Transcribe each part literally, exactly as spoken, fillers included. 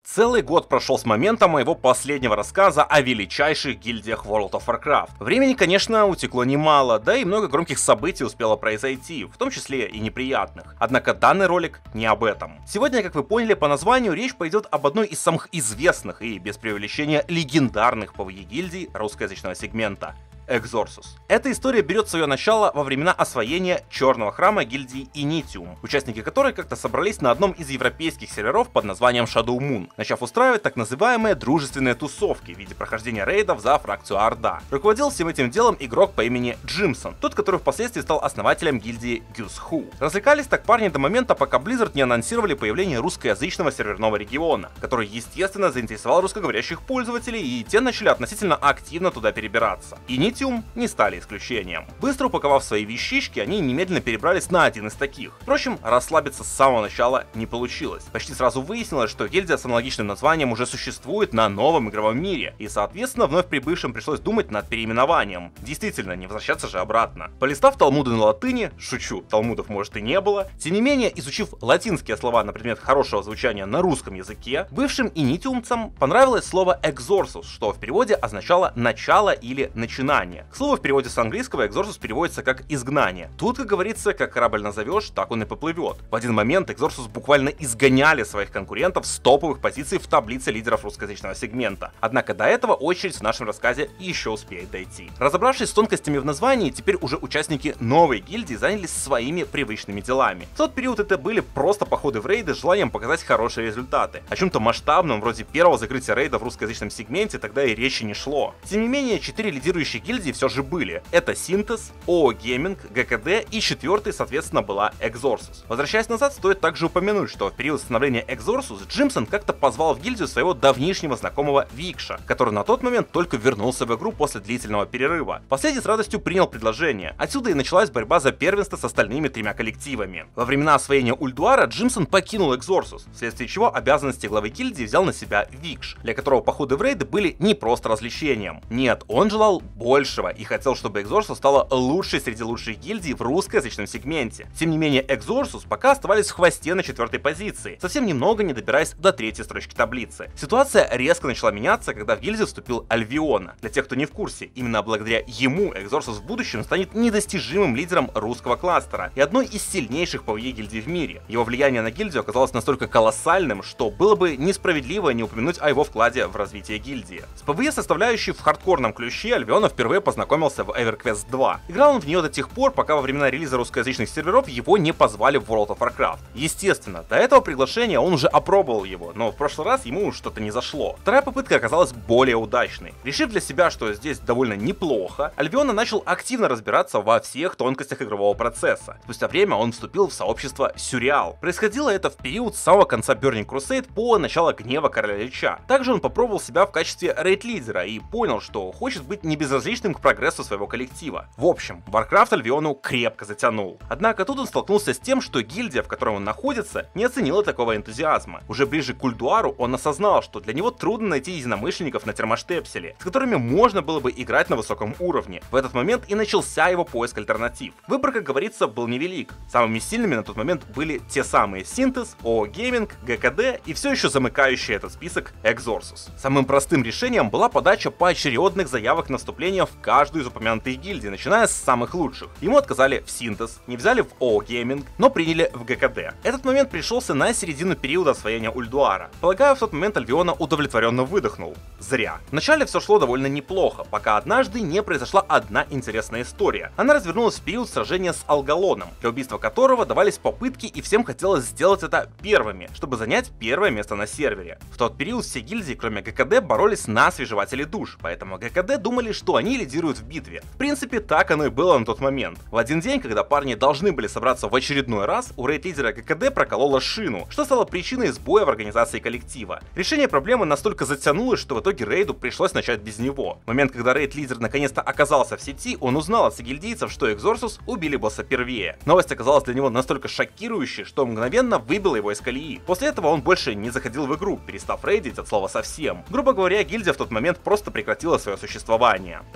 Целый год прошел с момента моего последнего рассказа о величайших гильдиях World of Warcraft. Времени, конечно, утекло немало, да и много громких событий успело произойти, в том числе и неприятных. Однако данный ролик не об этом. Сегодня, как вы поняли по названию, речь пойдет об одной из самых известных и, без преувеличения, легендарных пэ вэ е-гильдий русскоязычного сегмента — Exorsus. Эта история берет свое начало во времена освоения черного храма гильдии Initium, участники которой как-то собрались на одном из европейских серверов под названием Shadow Moon, начав устраивать так называемые дружественные тусовки в виде прохождения рейдов за фракцию Орда. Руководил всем этим делом игрок по имени Джимсон, тот, который впоследствии стал основателем гильдии Guess Who. Развлекались так парни до момента, пока Blizzard не анонсировали появление русскоязычного серверного региона, который, естественно, заинтересовал русскоговорящих пользователей, и те начали относительно активно туда перебираться. Initium не стали исключением. Быстро упаковав свои вещички, они немедленно перебрались на один из таких. Впрочем, расслабиться с самого начала не получилось. Почти сразу выяснилось, что гильдия с аналогичным названием уже существует на новом игровом мире, и, соответственно, вновь прибывшим пришлось думать над переименованием. Действительно, не возвращаться же обратно. Полистав талмуды на латыни, шучу, талмудов может и не было, тем не менее, изучив латинские слова на предмет хорошего звучания на русском языке, бывшим инитиумцам понравилось слово Exorsus, что в переводе означало «начало» или «начинание». К слову, в переводе с английского Exorsus переводится как «изгнание». Тут, как говорится, как корабль назовешь, так он и поплывет. В один момент Exorsus буквально изгоняли своих конкурентов с топовых позиций в таблице лидеров русскоязычного сегмента. Однако до этого очередь в нашем рассказе еще успеет дойти. Разобравшись с тонкостями в названии, теперь уже участники новой гильдии занялись своими привычными делами. В тот период это были просто походы в рейды с желанием показать хорошие результаты. О чем-то масштабном, вроде первого закрытия рейда в русскоязычном сегменте, тогда и речи не шло. Тем не менее, четыре лидирующие гильдии все же были. Это Синтез, ООО Гейминг, гэ ка дэ и четвертый, соответственно, была Exorsus. Возвращаясь назад, стоит также упомянуть, что в период становления Exorsus Джимсон как-то позвал в гильдию своего давнишнего знакомого Викша, который на тот момент только вернулся в игру после длительного перерыва. Последний с радостью принял предложение. Отсюда и началась борьба за первенство с остальными тремя коллективами. Во времена освоения Ульдуара Джимсон покинул Exorsus, вследствие чего обязанности главы гильдии взял на себя Викш, для которого походы в рейды были не просто развлечением. Нет, он желал больше и хотел, чтобы Exorsus стала лучшей среди лучших гильдий в русскоязычном сегменте. Тем не менее, Exorsus пока оставались в хвосте на четвертой позиции, совсем немного не добираясь до третьей строчки таблицы. Ситуация резко начала меняться, когда в гильдию вступил Альвиона. Для тех, кто не в курсе, именно благодаря ему Exorsus в будущем станет недостижимым лидером русского кластера и одной из сильнейших пэ вэ е-гильдий в мире. Его влияние на гильдию оказалось настолько колоссальным, что было бы несправедливо не упомянуть о его вкладе в развитие гильдии. С пэ вэ е-составляющей в хардкорном ключе Альвиона впервые познакомился в EverQuest два. Играл он в нее до тех пор, пока во времена релиза русскоязычных серверов его не позвали в World of Warcraft. Естественно, до этого приглашения он уже опробовал его, но в прошлый раз ему что-то не зашло. Вторая попытка оказалась более удачной. Решив для себя, что здесь довольно неплохо, Альвиона начал активно разбираться во всех тонкостях игрового процесса. Спустя время он вступил в сообщество Сюрреал. Происходило это в период с самого конца Burning Crusade по начало гнева Короля Лича. Также он попробовал себя в качестве рейд-лидера и понял, что хочет быть не безразличным к прогрессу своего коллектива. В общем, Warcraft Альвиону крепко затянул. Однако тут он столкнулся с тем, что гильдия, в которой он находится, не оценила такого энтузиазма. Уже ближе к Ульдуару он осознал, что для него трудно найти единомышленников на Термоштепселе, с которыми можно было бы играть на высоком уровне. В этот момент и начался его поиск альтернатив. Выбор, как говорится, был невелик. Самыми сильными на тот момент были те самые Синтез, ООО Гейминг, гэ ка дэ и все еще замыкающий этот список Exorsus. Самым простым решением была подача поочередных заявок на вступление в каждую из упомянутых гильдий, начиная с самых лучших. Ему отказали в Синтез, не взяли в ООО Гейминг, но приняли в гэ ка дэ. Этот момент пришелся на середину периода освоения Ульдуара. Полагаю, в тот момент Альвиона удовлетворенно выдохнул. Зря. Вначале все шло довольно неплохо, пока однажды не произошла одна интересная история. Она развернулась в период сражения с Алгалоном, для убийства которого давались попытки, и всем хотелось сделать это первыми, чтобы занять первое место на сервере. В тот период все гильдии, кроме гэ ка дэ, боролись на освежевателе душ, поэтому гэ ка дэ думали, что они лидируют в битве. В принципе, так оно и было на тот момент. В один день, когда парни должны были собраться в очередной раз, у рейд-лидера гэ ка дэ проколола шину, что стало причиной сбоя в организации коллектива. Решение проблемы настолько затянулось, что в итоге рейду пришлось начать без него. В момент, когда рейд-лидер наконец-то оказался в сети, он узнал от сагильдийцев, что Exorsus убили босса первее. Новость оказалась для него настолько шокирующей, что мгновенно выбила его из колеи. После этого он больше не заходил в игру, перестав рейдить от слова совсем. Грубо говоря, гильдия в тот момент просто прекратила свое существование. Так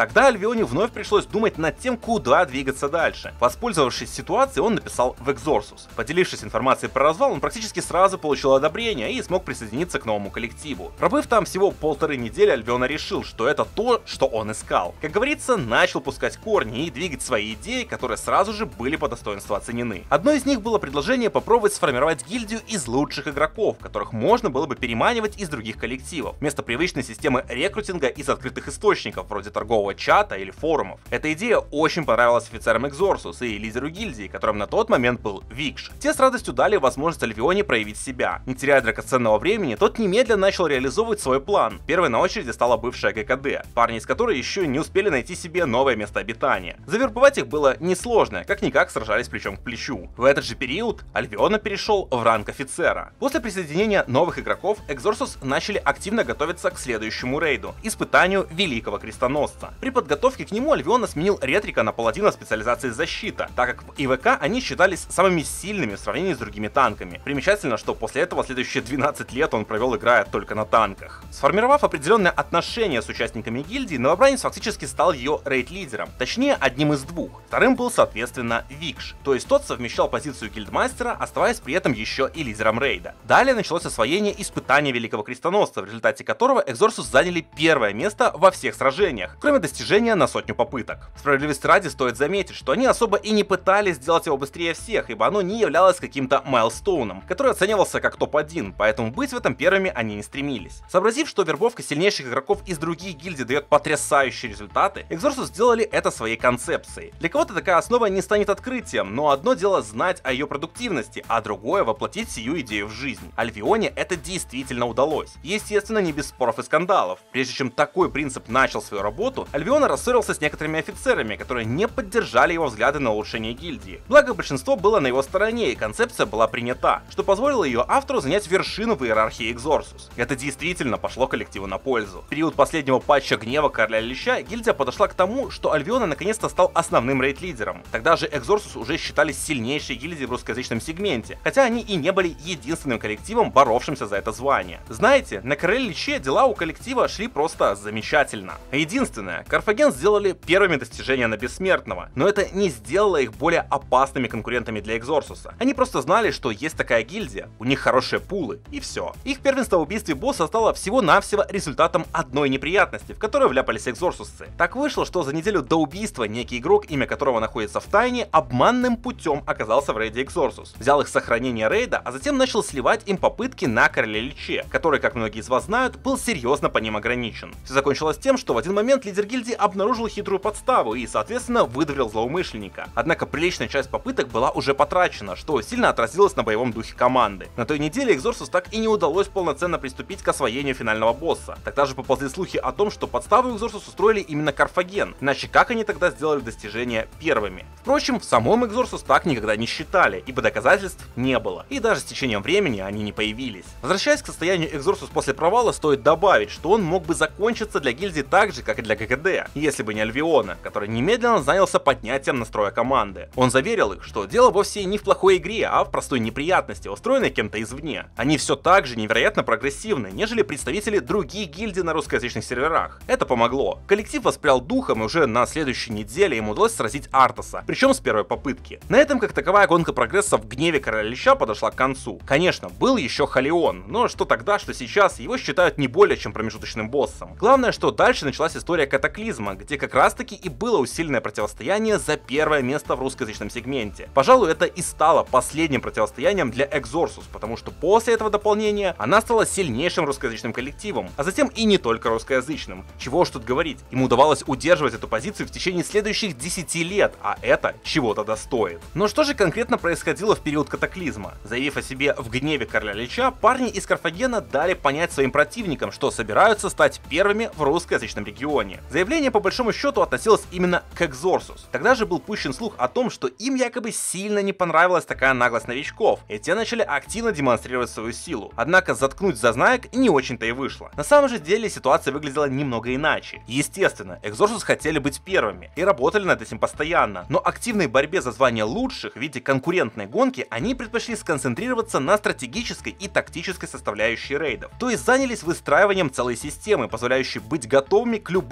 Тогда Альвионе вновь пришлось думать над тем, куда двигаться дальше. Воспользовавшись ситуацией, он написал в Exorsus. Поделившись информацией про развал, он практически сразу получил одобрение и смог присоединиться к новому коллективу. Пробыв там всего полторы недели, Альвиона решил, что это то, что он искал. Как говорится, начал пускать корни и двигать свои идеи, которые сразу же были по достоинству оценены. Одно из них было предложение попробовать сформировать гильдию из лучших игроков, которых можно было бы переманивать из других коллективов, вместо привычной системы рекрутинга из открытых источников, вроде торгового чата или форумов. Эта идея очень понравилась офицерам Exorsus и лидеру гильдии, которым на тот момент был Викш. Те с радостью дали возможность Альвионе проявить себя. Не теряя драгоценного времени, тот немедленно начал реализовывать свой план. Первой на очереди стала бывшая ГКД, парни из которой еще не успели найти себе новое место обитания. Завербовать их было несложно, как-никак сражались плечом к плечу. В этот же период Альвиона перешел в ранг офицера. После присоединения новых игроков, Exorsus начали активно готовиться к следующему рейду — испытанию Великого Крестоносца. При подготовке к нему Альвиона сменил Ретрика на паладина специализации защита, так как в ИВК они считались самыми сильными в сравнении с другими танками. Примечательно, что после этого следующие двенадцать лет он провел, играя только на танках. Сформировав определенное отношение с участниками гильдии, новобранец фактически стал ее рейд-лидером, точнее одним из двух. Вторым был, соответственно, Викш, то есть тот совмещал позицию гильдмастера, оставаясь при этом еще и лидером рейда. Далее началось освоение испытания Великого Крестоносца, в результате которого Exorsus заняли первое место во всех сражениях, кроме достижения на сотню попыток. Справедливости ради стоит заметить, что они особо и не пытались сделать его быстрее всех, ибо оно не являлось каким-то майлстоуном, который оценивался как топ один, поэтому быть в этом первыми они не стремились. Сообразив, что вербовка сильнейших игроков из других гильдий дает потрясающие результаты, Exorsus сделали это своей концепцией. Для кого-то такая основа не станет открытием, но одно дело знать о ее продуктивности, а другое воплотить сию идею в жизнь. Альвионе это действительно удалось. Естественно, не без споров и скандалов. Прежде чем такой принцип начал свою работу, Альвиона рассорился с некоторыми офицерами, которые не поддержали его взгляды на улучшение гильдии. Благо, большинство было на его стороне, и концепция была принята, что позволило ее автору занять вершину в иерархии Exorsus. Это действительно пошло коллективу на пользу. В период последнего патча Гнева Короля Лича гильдия подошла к тому, что Альвиона наконец-то стал основным рейд-лидером. Тогда же Exorsus уже считались сильнейшей гильдией в русскоязычном сегменте, хотя они и не были единственным коллективом, боровшимся за это звание. Знаете, на Короле Личе дела у коллектива шли просто замечательно. Единственное, Карфаген сделали первыми достижения на Бессмертного, но это не сделало их более опасными конкурентами для Exorsus. Они просто знали, что есть такая гильдия, у них хорошие пулы, и все. Их первенство в убийстве босса стало всего-навсего результатом одной неприятности, в которую вляпались экзорсусцы. Так вышло, что за неделю до убийства некий игрок, имя которого находится в тайне, обманным путем оказался в рейде Exorsus. Взял их с сохранения рейда, а затем начал сливать им попытки на Короле Личе, который, как многие из вас знают, был серьезно по ним ограничен. Все закончилось тем, что в один момент лидер гильдии обнаружил хитрую подставу и, соответственно, выдавил злоумышленника. Однако приличная часть попыток была уже потрачена, что сильно отразилось на боевом духе команды. На той неделе Exorsus так и не удалось полноценно приступить к освоению финального босса. Тогда же поползли слухи о том, что подставу Exorsus устроили именно Карфаген, иначе как они тогда сделали достижения первыми? Впрочем, в самом Exorsus так никогда не считали, ибо доказательств не было, и даже с течением времени они не появились. Возвращаясь к состоянию Exorsus после провала, стоит добавить, что он мог бы закончиться для гильдии так же, как и для ГКД, если бы не Альвиона, который немедленно занялся поднятием настроя команды. Он заверил их, что дело вовсе не в плохой игре, а в простой неприятности, устроенной кем-то извне. Они все так же невероятно прогрессивны, нежели представители других гильдий на русскоязычных серверах. Это помогло. Коллектив воспрял духом, и уже на следующей неделе им удалось сразить Артаса, причем с первой попытки. На этом как таковая гонка прогресса в Гневе Короля Лича подошла к концу. Конечно, был еще Халион, но что тогда, что сейчас, его считают не более чем промежуточным боссом. Главное, что дальше началась история Катаклизма, где как раз таки и было усиленное противостояние за первое место в русскоязычном сегменте. Пожалуй, это и стало последним противостоянием для Exorsus, потому что после этого дополнения она стала сильнейшим русскоязычным коллективом, а затем и не только русскоязычным. Чего уж тут говорить, ему удавалось удерживать эту позицию в течение следующих десяти лет, а это чего-то достоит. Но что же конкретно происходило в период Катаклизма? Заявив о себе в Гневе Короля Лича, парни из Карфагена дали понять своим противникам, что собираются стать первыми в русскоязычном регионе. Заявление по большому счету относилось именно к Exorsus. Тогда же был пущен слух о том, что им якобы сильно не понравилась такая наглость новичков, и те начали активно демонстрировать свою силу. Однако заткнуть зазнаек не очень-то и вышло. На самом же деле ситуация выглядела немного иначе. Естественно, Exorsus хотели быть первыми и работали над этим постоянно, но активной борьбе за звание лучших в виде конкурентной гонки они предпочли сконцентрироваться на стратегической и тактической составляющей рейдов, то есть занялись выстраиванием целой системы, позволяющей быть готовыми к любым ситуациям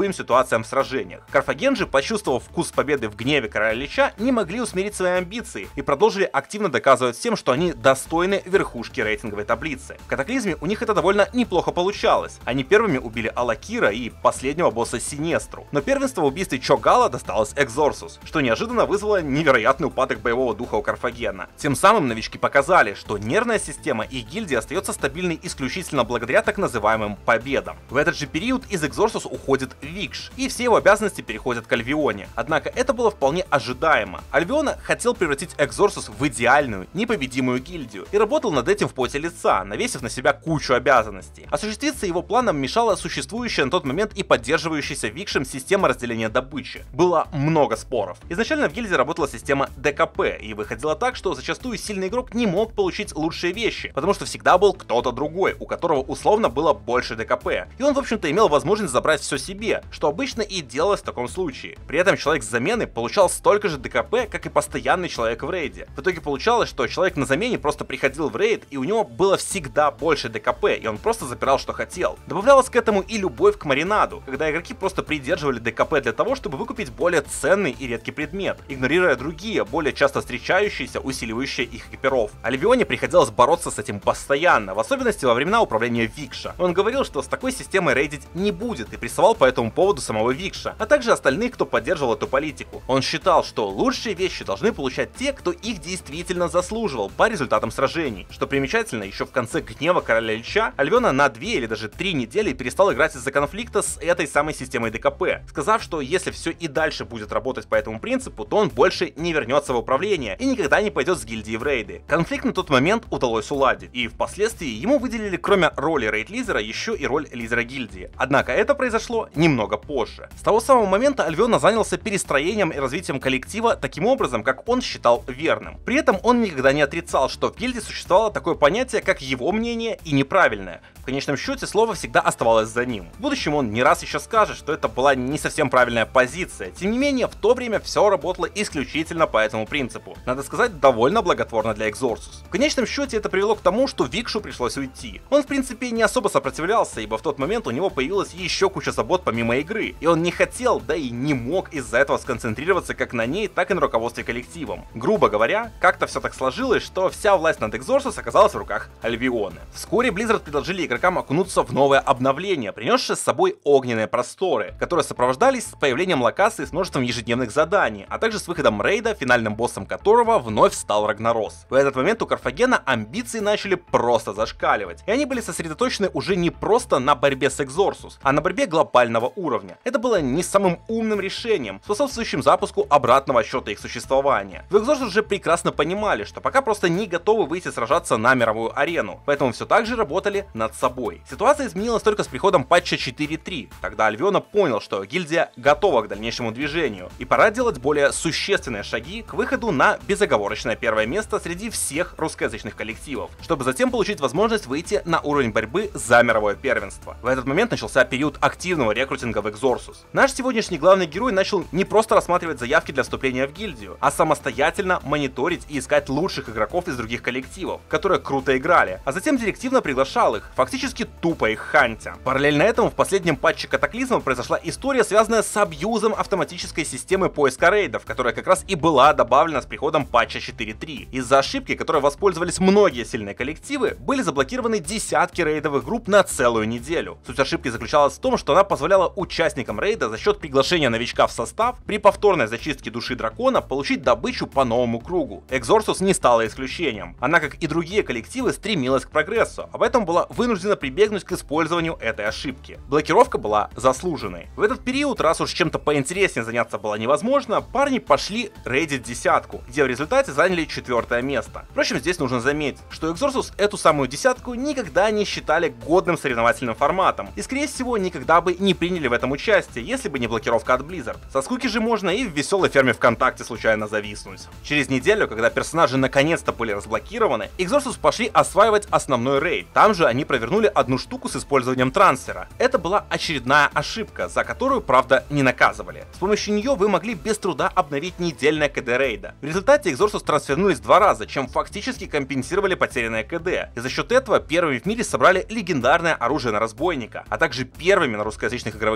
ситуациям в сражениях. Карфагенжи, почувствовав вкус победы в гневе короля Лича, не могли усмирить свои амбиции и продолжили активно доказывать всем, что они достойны верхушки рейтинговой таблицы. В Катаклизме у них это довольно неплохо получалось. Они первыми убили Алакира и последнего босса Синестру. Но первенство в убийстве Чогала досталось Экзорсус, что неожиданно вызвало невероятный упадок боевого духа у Карфагена. Тем самым новички показали, что нервная система их гильдии остается стабильной исключительно благодаря так называемым победам. В этот же период из Экзорсус уходит Викш, и все его обязанности переходят к Альвионе. Однако это было вполне ожидаемо. Альвиона хотел превратить Экзорсус в идеальную, непобедимую гильдию, и работал над этим в поте лица, навесив на себя кучу обязанностей. Осуществиться его планам мешала существующая на тот момент и поддерживающаяся Викшем система разделения добычи. Было много споров. Изначально в гильдии работала система ДКП, и выходило так, что зачастую сильный игрок не мог получить лучшие вещи, потому что всегда был кто-то другой, у которого условно было больше ДКП, и он в общем-то имел возможность забрать все себе, что обычно и делалось в таком случае. При этом человек с замены получал столько же ДКП, как и постоянный человек в рейде. В итоге получалось, что человек на замене просто приходил в рейд, и у него было всегда больше ДКП, и он просто запирал, что хотел. Добавлялась к этому и любовь к маринаду, когда игроки просто придерживали ДКП для того, чтобы выкупить более ценный и редкий предмет, игнорируя другие, более часто встречающиеся, усиливающие их экипиров. Альвионе приходилось бороться с этим постоянно, в особенности во времена управления Викша. Он говорил, что с такой системой рейдить не будет, и прессовал по этому поводу самого Викша, а также остальных, кто поддерживал эту политику. Он считал, что лучшие вещи должны получать те, кто их действительно заслуживал по результатам сражений. Что примечательно, еще в конце гнева короля Лича Альвиона на две или даже три недели перестал играть из-за конфликта с этой самой системой ДКП, сказав, что если все и дальше будет работать по этому принципу, то он больше не вернется в управление и никогда не пойдет с гильдии в рейды. Конфликт на тот момент удалось уладить, и впоследствии ему выделили кроме роли рейд-лидера еще и роль лидера гильдии. Однако это произошло немного позже. С того самого момента Альвиона занялся перестроением и развитием коллектива таким образом, как он считал верным. При этом он никогда не отрицал, что в гильдии существовало такое понятие, как его мнение и неправильное. В конечном счете слово всегда оставалось за ним. В будущем он не раз еще скажет, что это была не совсем правильная позиция. Тем не менее, в то время все работало исключительно по этому принципу. Надо сказать, довольно благотворно для Экзорсус. В конечном счете это привело к тому, что Викшу пришлось уйти. Он в принципе не особо сопротивлялся, ибо в тот момент у него появилась еще куча забот помимо игры, и он не хотел, да и не мог из-за этого сконцентрироваться как на ней, так и на руководстве коллективом. Грубо говоря, как-то все так сложилось, что вся власть над Экзорсус оказалась в руках Альвиона. Вскоре Blizzard предложили игрокам окунуться в новое обновление, принесшее с собой огненные просторы, которые сопровождались с появлением локаций с множеством ежедневных заданий, а также с выходом рейда, финальным боссом которого вновь стал Рагнарос. В этот момент у Карфагена амбиции начали просто зашкаливать, и они были сосредоточены уже не просто на борьбе с Экзорсус, а на борьбе глобального уровня. Это было не самым умным решением, способствующим запуску обратного отсчета их существования. В Экзорсус уже прекрасно понимали, что пока просто не готовы выйти сражаться на мировую арену, поэтому все так же работали над собой. Ситуация изменилась только с приходом патча четыре точка три. Тогда Альвиона понял, что гильдия готова к дальнейшему движению, и пора делать более существенные шаги к выходу на безоговорочное первое место среди всех русскоязычных коллективов, чтобы затем получить возможность выйти на уровень борьбы за мировое первенство. В этот момент начался период активного рекрутинга в Экзорсус. Наш сегодняшний главный герой начал не просто рассматривать заявки для вступления в гильдию, а самостоятельно мониторить и искать лучших игроков из других коллективов, которые круто играли, а затем директивно приглашал их, фактически тупо их хантя. Параллельно этому в последнем патче Катаклизма произошла история, связанная с абьюзом автоматической системы поиска рейдов, которая как раз и была добавлена с приходом патча четыре точка три. Из-за ошибки, которой воспользовались многие сильные коллективы, были заблокированы десятки рейдовых групп на целую неделю. Суть ошибки заключалась в том, что она позволяла участникам рейда за счет приглашения новичка в состав при повторной зачистке души дракона получить добычу по новому кругу. Экзорсус не стала исключением. Она, как и другие коллективы, стремилась к прогрессу, а поэтому была вынуждена прибегнуть к использованию этой ошибки. Блокировка была заслуженной. В этот период, раз уж чем-то поинтереснее заняться было невозможно, парни пошли рейдить десятку, где в результате заняли четвертое место. Впрочем, здесь нужно заметить, что Экзорсус эту самую десятку никогда не считали годным соревновательным форматом, и скорее всего никогда бы не приняли в этом участие, если бы не блокировка от Blizzard. Со скуки же можно и в веселой ферме ВКонтакте случайно зависнуть. Через неделю, когда персонажи наконец-то были разблокированы, Экзорсус пошли осваивать основной рейд. Там же они провернули одну штуку с использованием трансфера. Это была очередная ошибка, за которую, правда, не наказывали. С помощью нее вы могли без труда обновить недельное КД рейда. В результате Экзорсус трансфернулись два раза, чем фактически компенсировали потерянное КД. И за счет этого первыми в мире собрали легендарное оружие на разбойника, а также первыми на русскоязычных игровых мирах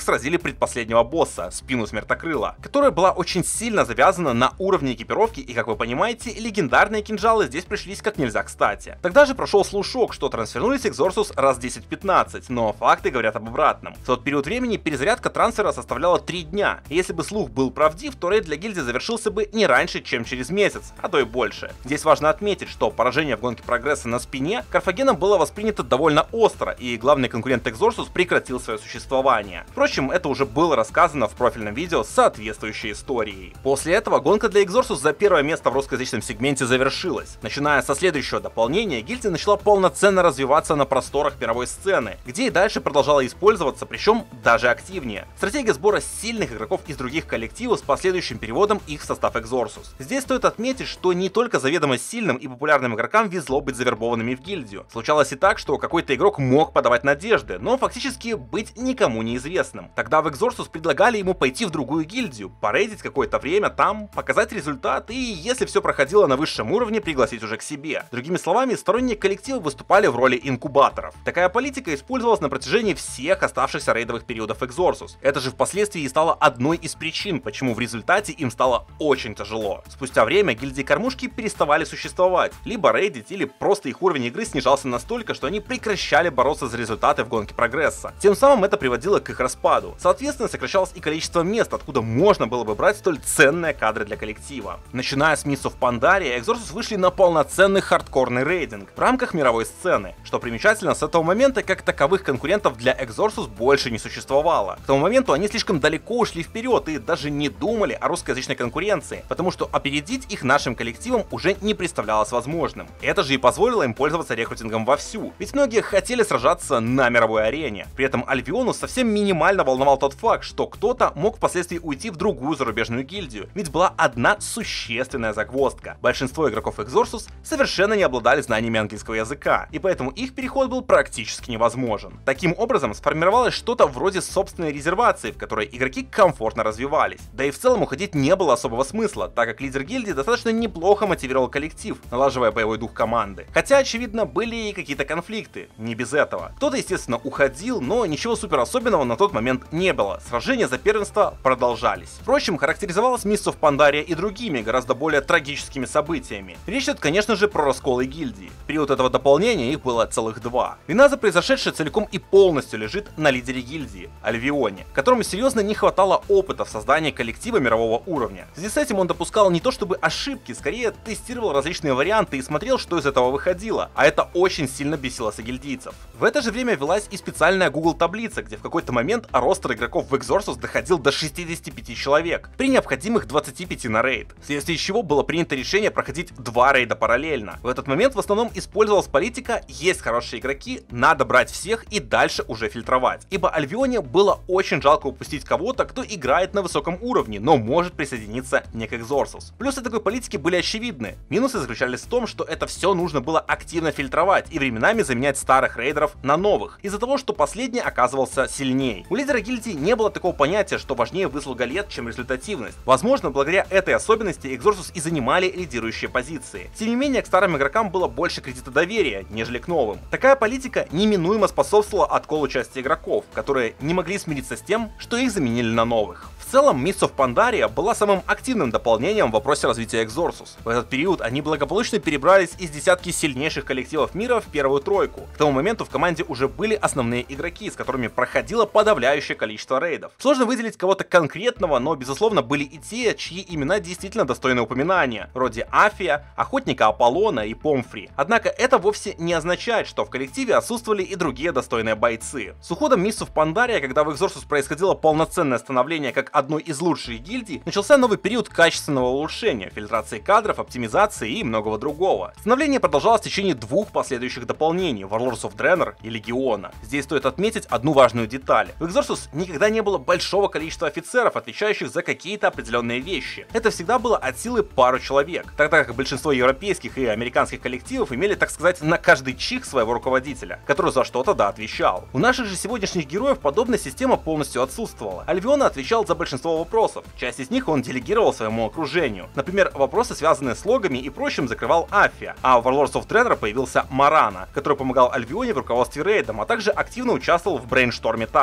сразили предпоследнего босса, спину Смертокрыла, которая была очень сильно завязана на уровне экипировки, и, как вы понимаете, легендарные кинжалы здесь пришлись как нельзя кстати. Тогда же прошел слушок, что трансфернулись Экзорсус раз десять-пятнадцать, но факты говорят об обратном. В тот период времени перезарядка трансфера составляла три дня, и если бы слух был правдив, то рейд для гильдии завершился бы не раньше, чем через месяц, а то и больше. Здесь важно отметить, что поражение в гонке прогресса на спине Карфагеном было воспринято довольно остро, и главный конкурент Экзорсус прекратил свое существование. Впрочем, это уже было рассказано в профильном видео с соответствующей историей. После этого гонка для Экзорсус за первое место в русскоязычном сегменте завершилась. Начиная со следующего дополнения, гильдия начала полноценно развиваться на просторах мировой сцены, где и дальше продолжала использоваться, причем даже активнее. Стратегия сбора сильных игроков из других коллективов с последующим переводом их в состав Экзорсус. Здесь стоит отметить, что не только заведомо сильным и популярным игрокам везло быть завербованными в гильдию. Случалось и так, что какой-то игрок мог подавать надежды, но фактически быть никому неизвестным. Тогда в Экзорсус предлагали ему пойти в другую гильдию, порейдить какое-то время там, показать результат и, если все проходило на высшем уровне, пригласить уже к себе. Другими словами, сторонние коллективы выступали в роли инкубаторов. Такая политика использовалась на протяжении всех оставшихся рейдовых периодов Экзорсус. Это же впоследствии и стало одной из причин, почему в результате им стало очень тяжело. Спустя время гильдии кормушки переставали существовать, либо рейдить, или просто их уровень игры снижался настолько, что они прекращали бороться за результаты в гонке прогресса. Тем самым это приводило к их распаду. Соответственно, сокращалось и количество мест, откуда можно было бы брать столь ценные кадры для коллектива. Начиная с Mists of Pandaria, Экзорсус вышли на полноценный хардкорный рейдинг в рамках мировой сцены. Что примечательно, с этого момента как таковых конкурентов для Экзорсус больше не существовало. К тому моменту они слишком далеко ушли вперед и даже не думали о русскоязычной конкуренции, потому что опередить их нашим коллективом уже не представлялось возможным. Это же и позволило им пользоваться рекрутингом вовсю, ведь многие хотели сражаться на мировой арене. При этом Альвиону совсем минимально волновал тот факт, что кто-то мог впоследствии уйти в другую зарубежную гильдию, ведь была одна существенная загвоздка. Большинство игроков Экзорсус совершенно не обладали знаниями английского языка, и поэтому их переход был практически невозможен. Таким образом, сформировалось что-то вроде собственной резервации, в которой игроки комфортно развивались. Да и в целом уходить не было особого смысла, так как лидер гильдии достаточно неплохо мотивировал коллектив, налаживая боевой дух команды. Хотя, очевидно, были и какие-то конфликты, не без этого. Кто-то, естественно, уходил, но ничего супер особенного на тот момент не было. Сражения за первенство продолжались. Впрочем, характеризовалась Mists of Pandaria и другими, гораздо более трагическими событиями. Речь идет, конечно же, про расколы гильдии. В период этого дополнения их было целых два. Вина за произошедшее целиком и полностью лежит на лидере гильдии, Альвионе, которому серьезно не хватало опыта в создании коллектива мирового уровня. В связи с этим он допускал не то чтобы ошибки, скорее тестировал различные варианты и смотрел, что из этого выходило, а это очень сильно бесило сагильдийцев. В это же время велась и специальная Google таблица, где в какой-то момент ростер игроков в Экзорсус доходил до шестидесяти пяти человек, при необходимых двадцати пяти на рейд, вследствие чего было принято решение проходить два рейда параллельно. В этот момент в основном использовалась политика «есть хорошие игроки, надо брать всех и дальше уже фильтровать», ибо Альвионе было очень жалко упустить кого-то, кто играет на высоком уровне, но может присоединиться не к Экзорсус. Плюсы такой политики были очевидны. Минусы заключались в том, что это все нужно было активно фильтровать и временами заменять старых рейдеров на новых, из-за того, что последний оказывался сильнее. У лидера гильдии не было такого понятия, что важнее выслуга лет, чем результативность. Возможно, благодаря этой особенности Экзорсус и занимали лидирующие позиции. Тем не менее, к старым игрокам было больше кредита доверия, нежели к новым. Такая политика неминуемо способствовала отколу части игроков, которые не могли смириться с тем, что их заменили на новых. В целом, Mists of Pandaria была самым активным дополнением в вопросе развития Экзорсус. В этот период они благополучно перебрались из десятки сильнейших коллективов мира в первую тройку. К тому моменту в команде уже были основные игроки, с которыми проходило подавляющее количество рейдов. Сложно выделить кого-то конкретного, но безусловно были и те, чьи имена действительно достойны упоминания, вроде Афия, Охотника Аполлона и Помфри. Однако это вовсе не означает, что в коллективе отсутствовали и другие достойные бойцы. С уходом Mists of Pandaria, когда в Экзорсус происходило полноценное становление как одной из лучших гильдий, начался новый период качественного улучшения, фильтрации кадров, оптимизации и многого другого. Становление продолжалось в течение двух последующих дополнений Warlords of Draenor и Легиона. Здесь стоит отметить одну важную деталь. В Экзорсус никогда не было большого количества офицеров, отвечающих за какие-то определенные вещи. Это всегда было от силы пару человек, тогда как большинство европейских и американских коллективов имели, так сказать, на каждый чих своего руководителя, который за что-то да отвечал. У наших же сегодняшних героев подобная система полностью отсутствовала. Альвиона отвечал за большинство вопросов, часть из них он делегировал своему окружению. Например, вопросы, связанные с логами и прочим, закрывал Афия, а в Warlords of Draenor появился Марана, который помогал Альвионе в руководстве рейдом, а также активно участвовал в брейншторме тактик.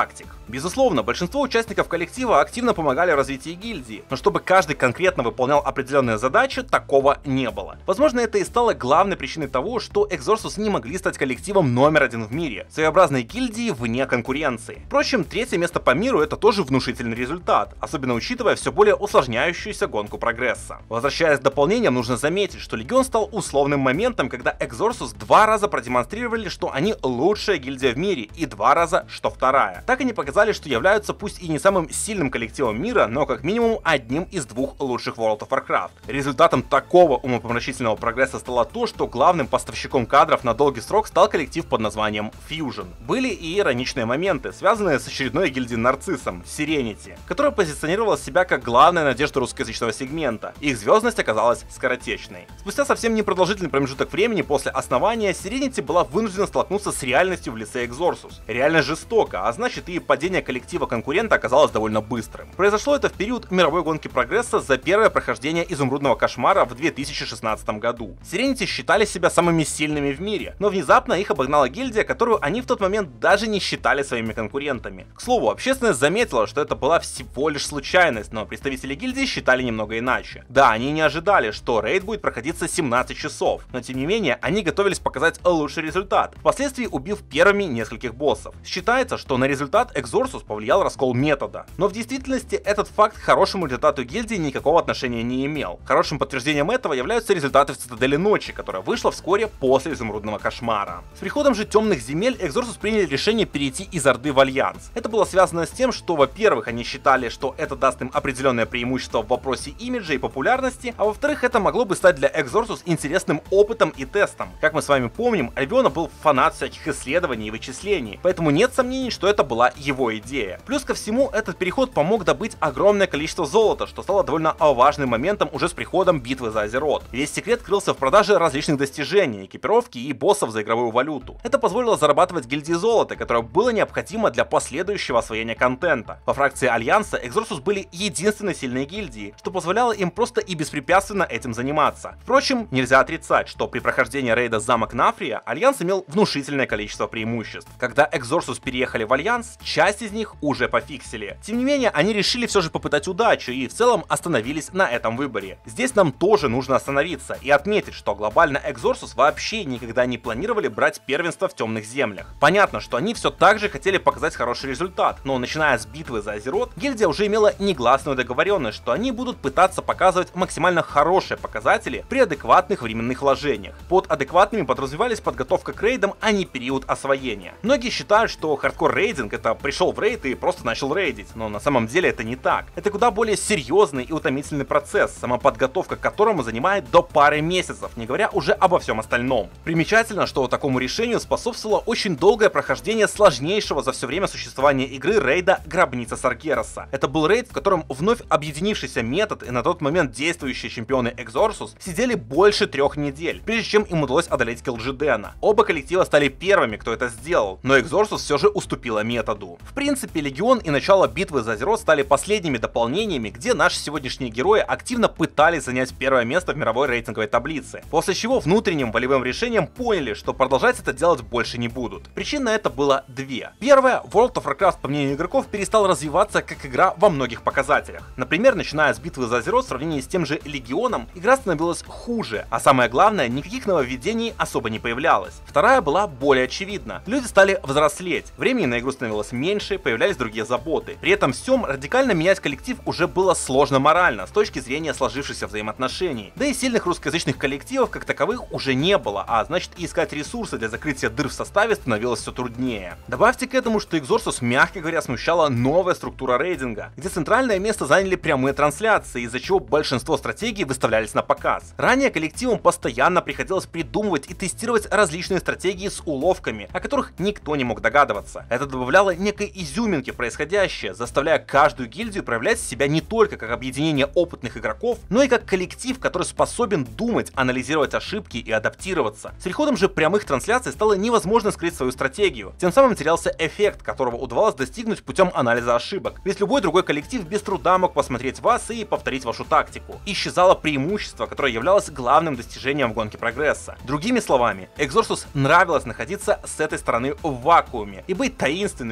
Безусловно, большинство участников коллектива активно помогали в развитии гильдии, но чтобы каждый конкретно выполнял определенные задачи, такого не было. Возможно, это и стало главной причиной того, что Exorsus не могли стать коллективом номер один в мире, своеобразной гильдии вне конкуренции. Впрочем, третье место по миру — это тоже внушительный результат, особенно учитывая все более усложняющуюся гонку прогресса. Возвращаясь к дополнениям, нужно заметить, что Легион стал условным моментом, когда Exorsus два раза продемонстрировали, что они лучшая гильдия в мире, и два раза, что вторая. Так они показали, что являются пусть и не самым сильным коллективом мира, но как минимум одним из двух лучших World of Warcraft. Результатом такого умопомрачительного прогресса стало то, что главным поставщиком кадров на долгий срок стал коллектив под названием Fusion. Были и ироничные моменты, связанные с очередной гильдией нарциссом, Serenity, которая позиционировала себя как главная надежда русскоязычного сегмента. Их звездность оказалась скоротечной. Спустя совсем непродолжительный промежуток времени после основания, Serenity была вынуждена столкнуться с реальностью в лице Exorsus. Реальность жестока, а значит и падение коллектива конкурента оказалось довольно быстрым. Произошло это в период мировой гонки прогресса за первое прохождение Изумрудного кошмара в две тысячи шестнадцатом году. Serenity считали себя самыми сильными в мире, но внезапно их обогнала гильдия, которую они в тот момент даже не считали своими конкурентами. К слову, общественность заметила, что это была всего лишь случайность, но представители гильдии считали немного иначе. Да, они не ожидали, что рейд будет проходиться семнадцать часов, но тем не менее они готовились показать лучший результат, впоследствии убив первыми нескольких боссов. Считается, что на результат Exorsus повлиял раскол метода, но в действительности этот факт к хорошему результату гильдии никакого отношения не имел. Хорошим подтверждением этого являются результаты в Цитадели Ночи, которая вышла вскоре после Изумрудного кошмара. С приходом же Темных земель Exorsus приняли решение перейти из Орды в Альянс. Это было связано с тем, что, во-первых, они считали, что это даст им определенное преимущество в вопросе имиджа и популярности, а во-вторых, это могло бы стать для Exorsus интересным опытом и тестом. Как мы с вами помним, Альбиона был фанат всяких исследований и вычислений, поэтому нет сомнений, что это была его идея. Плюс ко всему, этот переход помог добыть огромное количество золота, что стало довольно важным моментом уже с приходом битвы за Азерот. Весь секрет крылся в продаже различных достижений, экипировки и боссов за игровую валюту. Это позволило зарабатывать гильдии золота, которое было необходимо для последующего освоения контента. По фракции Альянса Exorsus были единственной сильной гильдией, что позволяло им просто и беспрепятственно этим заниматься. Впрочем, нельзя отрицать, что при прохождении рейда Замок Нафрия Альянс имел внушительное количество преимуществ. Когда Exorsus переехали в Альянс, часть из них уже пофиксили. Тем не менее, они решили все же попытать удачу и в целом остановились на этом выборе. Здесь нам тоже нужно остановиться и отметить, что глобально Exorsus вообще никогда не планировали брать первенство в Темных землях. Понятно, что они все так же хотели показать хороший результат, но начиная с битвы за Азерот, гильдия уже имела негласную договоренность, что они будут пытаться показывать максимально хорошие показатели при адекватных временных вложениях. Под адекватными подразумевались подготовка к рейдам, а не период освоения. Многие считают, что хардкор рейдинг — это пришел в рейд и просто начал рейдить, но на самом деле это не так. Это куда более серьезный и утомительный процесс, самоподготовка к которому занимает до пары месяцев, не говоря уже обо всем остальном. Примечательно, что такому решению способствовало очень долгое прохождение сложнейшего за все время существования игры рейда Гробница Саргераса. Это был рейд, в котором вновь объединившийся метод и на тот момент действующие чемпионы Exorsus сидели больше трех недель, прежде чем им удалось одолеть Келджидена. Оба коллектива стали первыми, кто это сделал, но Exorsus все же уступила методу. В принципе, Легион и начало битвы за Азерот стали последними дополнениями, где наши сегодняшние герои активно пытались занять первое место в мировой рейтинговой таблице, после чего внутренним волевым решением поняли, что продолжать это делать больше не будут. Причин на это было две. Первая, World of Warcraft, по мнению игроков, перестал развиваться как игра во многих показателях. Например, начиная с битвы за Азерот в сравнении с тем же Легионом, игра становилась хуже, а самое главное, никаких нововведений особо не появлялось. Вторая была более очевидна. Люди стали взрослеть, времени на игру становилось меньше, появлялись другие заботы. При этом всем радикально менять коллектив уже было сложно морально, с точки зрения сложившихся взаимоотношений. Да и сильных русскоязычных коллективов как таковых уже не было, а значит и искать ресурсы для закрытия дыр в составе становилось все труднее. Добавьте к этому, что Exorsus, мягко говоря, смущала новая структура рейдинга, где центральное место заняли прямые трансляции, из-за чего большинство стратегий выставлялись на показ. Ранее коллективам постоянно приходилось придумывать и тестировать различные стратегии с уловками, о которых никто не мог догадываться. Это добавляло некой изюминки в происходящее, заставляя каждую гильдию проявлять себя не только как объединение опытных игроков, но и как коллектив, который способен думать, анализировать ошибки и адаптироваться. С приходом же прямых трансляций стало невозможно скрыть свою стратегию, тем самым терялся эффект, которого удавалось достигнуть путем анализа ошибок, ведь любой другой коллектив без труда мог посмотреть вас и повторить вашу тактику. Исчезало преимущество, которое являлось главным достижением в гонке прогресса. Другими словами, Exorsus нравилось находиться с этой стороны в вакууме и быть таинственными, придумывать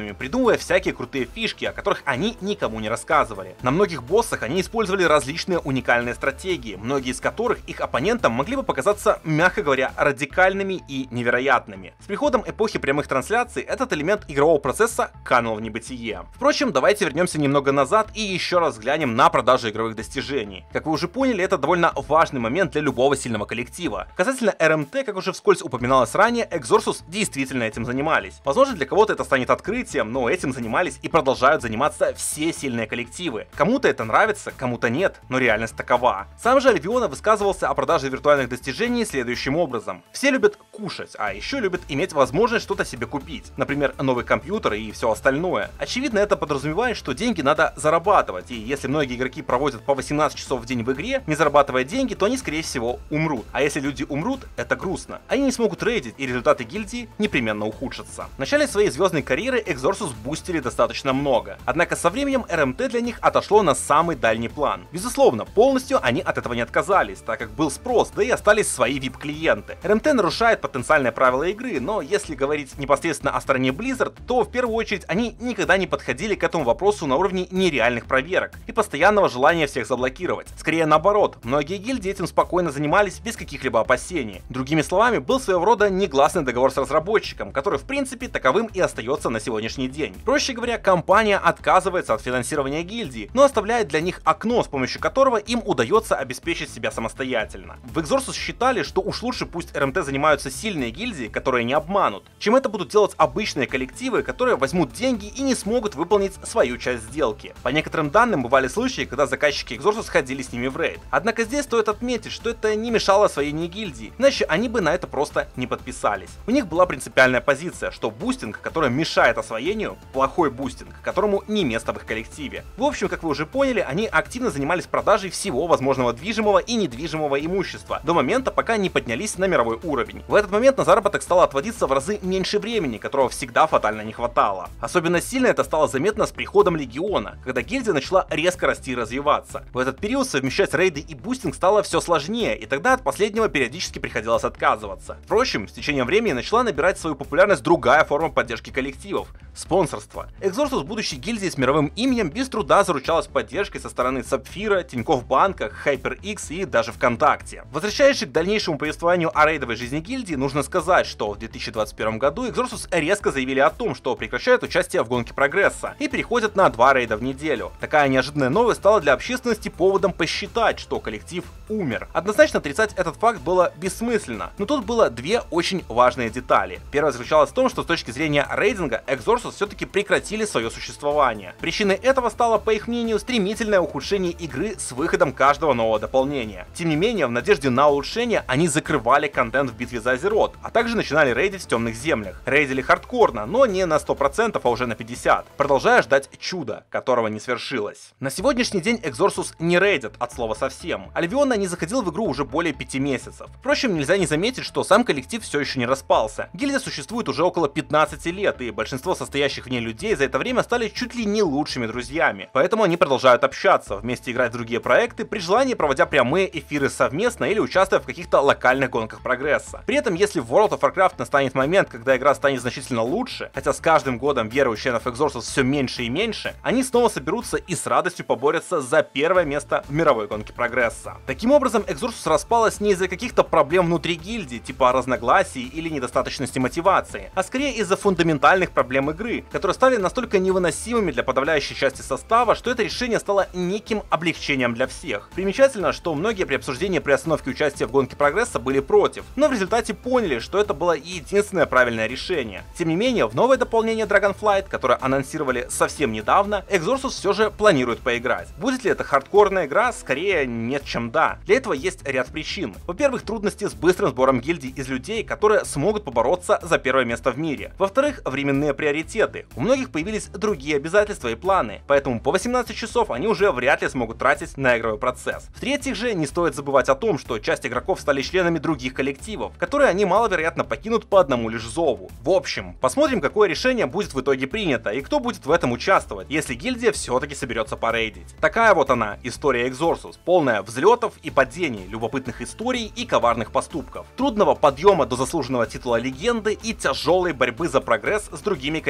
придумывая всякие крутые фишки, о которых они никому не рассказывали. На многих боссах они использовали различные уникальные стратегии, многие из которых их оппонентам могли бы показаться, мягко говоря, радикальными и невероятными. С приходом эпохи прямых трансляций этот элемент игрового процесса канул в небытие. Впрочем, давайте вернемся немного назад и еще раз взглянем на продажу игровых достижений. Как вы уже поняли, это довольно важный момент для любого сильного коллектива. Касательно эр эм тэ, как уже вскользь упоминалось ранее, Exorsus действительно этим занимались. Возможно, для кого-то это станет открытием, но этим занимались и продолжают заниматься все сильные коллективы. Кому-то это нравится, кому-то нет, но реальность такова. Сам же Альвиона высказывался о продаже виртуальных достижений следующим образом. Все любят кушать, а еще любят иметь возможность что-то себе купить. Например, новый компьютер и все остальное. Очевидно, это подразумевает, что деньги надо зарабатывать, и если многие игроки проводят по восемнадцать часов в день в игре, не зарабатывая деньги, то они, скорее всего, умрут. А если люди умрут, это грустно. Они не смогут рейдить, и результаты гильдии непременно ухудшатся. В начале своей звездной карьеры Exorsus бустили достаточно много. Однако со временем эр эм тэ для них отошло на самый дальний план. Безусловно, полностью они от этого не отказались, так как был спрос, да и остались свои ви ай пи-клиенты. эр эм тэ нарушает потенциальные правила игры, но если говорить непосредственно о стороне Blizzard, то в первую очередь они никогда не подходили к этому вопросу на уровне нереальных проверок и постоянного желания всех заблокировать. Скорее наоборот, многие гильдии этим спокойно занимались без каких-либо опасений. Другими словами, был своего рода негласный договор с разработчиком, который в принципе таковым и остается на сегодняшний день. Проще говоря, компания отказывается от финансирования гильдии, но оставляет для них окно, с помощью которого им удается обеспечить себя самостоятельно. В Exorsus считали, что уж лучше пусть эр эм тэ занимаются сильные гильдии, которые не обманут, чем это будут делать обычные коллективы, которые возьмут деньги и не смогут выполнить свою часть сделки. По некоторым данным, бывали случаи, когда заказчики Exorsus ходили с ними в рейд. Однако здесь стоит отметить, что это не мешало освоению гильдии, иначе они бы на это просто не подписались. У них была принципиальная позиция, что бустинг, который мешает освоению, плохой бустинг, которому не место в их коллективе. В общем, как вы уже поняли, они активно занимались продажей всего возможного движимого и недвижимого имущества, до момента, пока не поднялись на мировой уровень. В этот момент на заработок стало отводиться в разы меньше времени, которого всегда фатально не хватало. Особенно сильно это стало заметно с приходом Легиона, когда гильдия начала резко расти и развиваться. В этот период совмещать рейды и бустинг стало все сложнее, и тогда от последнего периодически приходилось отказываться. Впрочем, с течением времени начала набирать свою популярность другая форма поддержки коллективов — спонсорство. Exorsus, будущей гильдии с мировым именем, без труда заручалась поддержкой со стороны Сапфира, Тинькофф Банка, HyperX и даже ВКонтакте. Возвращаясь к дальнейшему повествованию о рейдовой жизни гильдии, нужно сказать, что в две тысячи двадцать первом году Exorsus резко заявили о том, что прекращают участие в гонке прогресса и переходят на два рейда в неделю. Такая неожиданная новость стала для общественности поводом посчитать, что коллектив умер. Однозначно отрицать этот факт было бессмысленно, но тут было две очень важные детали. Первая заключалась в том, что с точки зрения рейдинга Exorsus все-таки прекратили свое существование. Причиной этого стало, по их мнению, стремительное ухудшение игры с выходом каждого нового дополнения. Тем не менее, в надежде на улучшение они закрывали контент в битве за Азерот, а также начинали рейдить в темных землях. Рейдили хардкорно, но не на сто процентов, а уже на пятьдесят процентов, продолжая ждать чуда, которого не свершилось. На сегодняшний день Exorsus не рейдит от слова совсем. Альвиона не заходил в игру уже более пяти месяцев. Впрочем, нельзя не заметить, что сам коллектив все еще не распался. Гильдия существует уже около пятнадцати лет, и большинство состоящих в ней людей за это время стали чуть ли не лучшими друзьями. Поэтому они продолжают общаться, вместе играть в другие проекты, при желании проводя прямые эфиры совместно или участвуя в каких-то локальных гонках прогресса. При этом, если в World of Warcraft настанет момент, когда игра станет значительно лучше, хотя с каждым годом вера у членов Exorsus все меньше и меньше, они снова соберутся и с радостью поборются за первое место в мировой гонке прогресса. Таким образом, Exorsus распалась не из-за каких-то проблем внутри гильдии, типа разногласий или недостаточности мотивации, а скорее из-за фундаментальных проблем игры, которые стали настолько невыносимыми для подавляющей части состава, что это решение стало неким облегчением для всех. Примечательно, что многие при обсуждении приостановки участия в гонке прогресса были против, но в результате поняли, что это было единственное правильное решение. Тем не менее, в новое дополнение Dragonflight, которое анонсировали совсем недавно, Exorsus все же планирует поиграть. Будет ли это хардкорная игра? Скорее нет, чем да. Для этого есть ряд причин. Во-первых, трудности с быстрым сбором гильдий из людей, которые смогут побороться за первое место в мире. Во-вторых, временные приоритеты. У многих появились другие обязательства и планы, поэтому по восемнадцать часов они уже вряд ли смогут тратить на игровой процесс. В-третьих же, не стоит забывать о том, что часть игроков стали членами других коллективов, которые они маловероятно покинут по одному лишь зову. В общем, посмотрим, какое решение будет в итоге принято и кто будет в этом участвовать, если гильдия все-таки соберется порейдить. Такая вот она, история Exorsus, полная взлетов и падений, любопытных историй и коварных поступков, трудного подъема до заслуженного титула легенды и тяжелой борьбы за прогресс с другими коллективами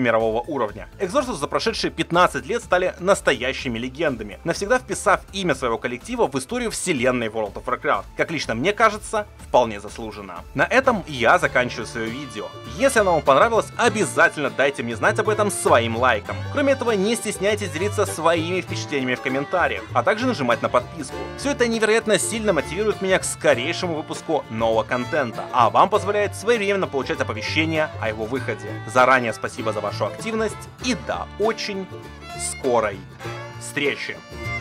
мирового уровня. Exorcist за прошедшие пятнадцать лет стали настоящими легендами, навсегда вписав имя своего коллектива в историю вселенной World of Warcraft. Как лично мне кажется, вполне заслуженно. На этом я заканчиваю свое видео. Если оно вам понравилось, обязательно дайте мне знать об этом своим лайком. Кроме этого, не стесняйтесь делиться своими впечатлениями в комментариях, а также нажимать на подписку. Все это невероятно сильно мотивирует меня к скорейшему выпуску нового контента, а вам позволяет своевременно получать оповещения о его выходе. Заранее спасибо за вашу активность и до очень скорой встречи!